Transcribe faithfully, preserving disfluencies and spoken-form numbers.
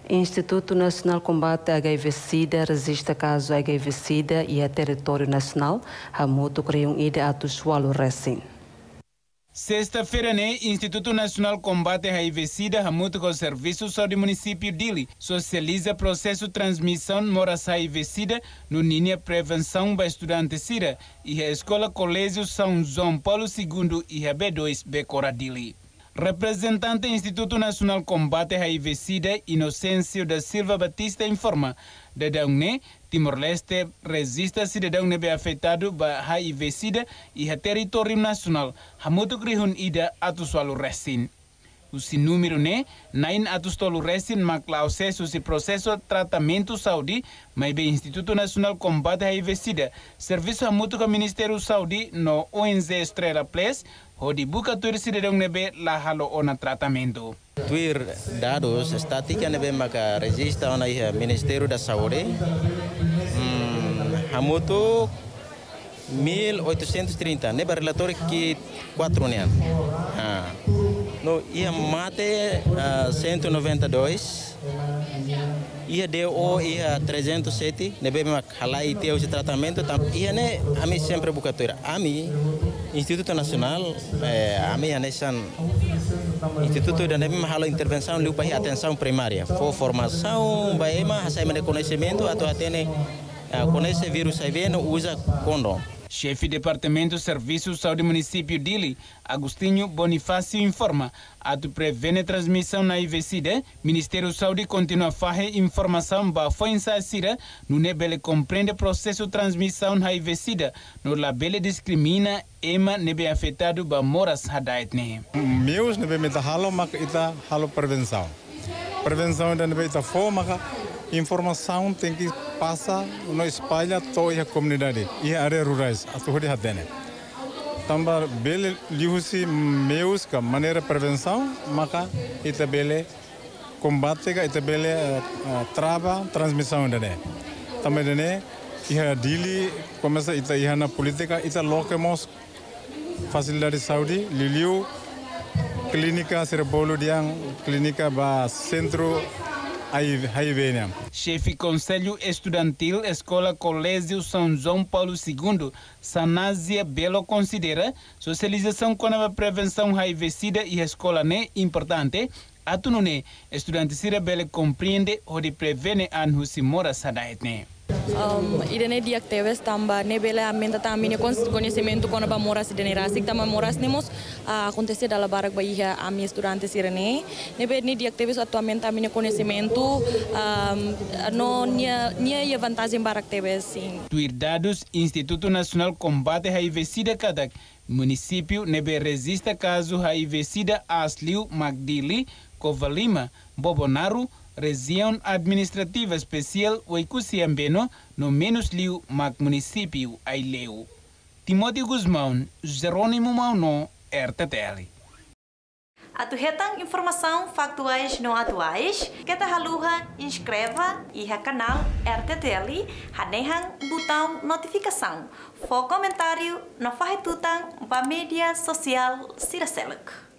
Instituto Nacional Combate H I V-Sida resiste caso H I V-Sida e a território nacional. Hamuto criou um ide atual recém. Sexta-feira, né, Instituto Nacional Combate H I V-Sida, Hamuto com o Serviço de Saúde Município Dili, socializa processo de transmissão moras H I V-Sida no linha prevenção para estudantes Sida e a Escola Colégio São João Paulo segundo e a B dois Becora Dili. Representante do Instituto Nacional Combate H I V-Sida, Inocêncio da Silva Batista, informa que Timor-Leste resiste a cidadão nebe afetado por H I V-Sida e a território nacional. Hamuto grihun ida atusualu resin. O número né, nain atustolu resin makla acesso se processo de tratamento saúde, mas bem Instituto Nacional Combate H I V-Sida, serviço hamuto com o Ministério Saúde no O N G Estrela Place, onde buka tuir cidadão nebe la halo ona tratamento. Tuir dados estatística nebe maka registra ona iha Ministério da Saúde. Hmm, hamutu mil oitocentos e trinta, nebe relatório que quatro anos. Ah. No, ia mate uh, cento e noventa e dois, ia D O ia trezentos e sete, nebe mak halai teu de tratamento, tam ia ne ami sempre bukatura. Ami Instituto Nacional, eh, ami anesan Instituto da nebe mahalo intervenção lupa hi atenção primária, for formação, baema hasaima de conhecimento atau atene uh, conhece vírus H I V no usa condom. Chefe do Departamento de Serviços de Saúde Município Dili, Agostinho Bonifácio, informa a prevene transmissão na H I V-Sida, Ministério da Saúde continua a fazer informação para foi ensaiada no nebele compreende processo de transmissão na H I V-Sida, no labele discrimina ema nebe afetado para moras hadaitne. Meus nebe meta halo mak ita halo prevenção. Prevenção da nebe ita fo maka informação tem que passar no espalha toda a comunidade e a área rurais a tudo isso tem. Também bele lihusi meus que maneira prevenção maka ita bele combate ka ita bele trava transmissão dane. Também dane ia dili começa ita ia na política ita lokemos facilidade de saúde liliu clínica cerebolo diang clínica ba centro H I V. Chefe Conselho Estudantil Escola Colégio São João Paulo segundo, Sanásia Belo considera socialização com a prevenção H I V-Sida e a escola né importante. Atuno né, estudante Sida Belo compreende onde prevene anhu si mora sadaitne. Um, idene di actives tamba nebele amenda tamine conhecimento com a moras idene rasik tamba moras nemos uh, acontecer dalam barak baia ami estudantes irene nebele di actives atualmente tamine conhecimento um, no nia nia ia vantagem barak actives sim. Tuir dados Instituto Nacional Combate H I V-Sida kadak município nebe resista caso H I V-Sida Asliu Magdili Covalima Bobonaru Região Administrativa Especial Oicuciambeno, no menos liu mag município Aileu. Timóteo Guzmão, Jerônimo Mauno, R T T L. Atuhetang informação factuais não atuais, que ta haluha inscreva e a canal R T T L, hanehang botão notificação. For comentário, não faz tutang ba mídia social Siraselek.